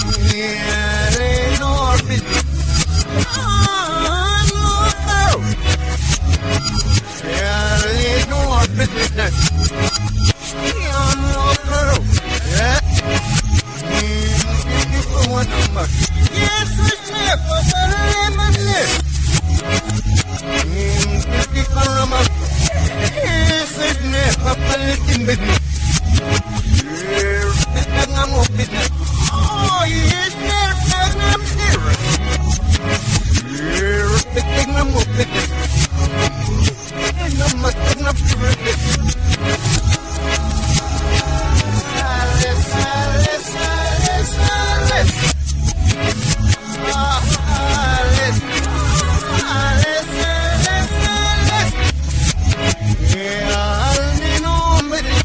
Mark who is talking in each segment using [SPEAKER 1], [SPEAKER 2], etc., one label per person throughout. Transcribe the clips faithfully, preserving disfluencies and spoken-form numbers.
[SPEAKER 1] Yeah, ain't no business. Oh, no. Yeah, ain't no business. Yeah, no. Yeah. Mm, you want to much. Yes, it's there for the lemon. Mm, you can run. Yes, it's there for the lemon. Oh, yes, there, I'm here. Here, the thing I'm moving. And I'm not going up to it. Alice, Alice, Alice, Alice. Alice, Alice, Alice, Alice. Yeah, I'll be no minute.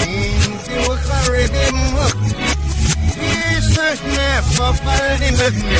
[SPEAKER 1] With me.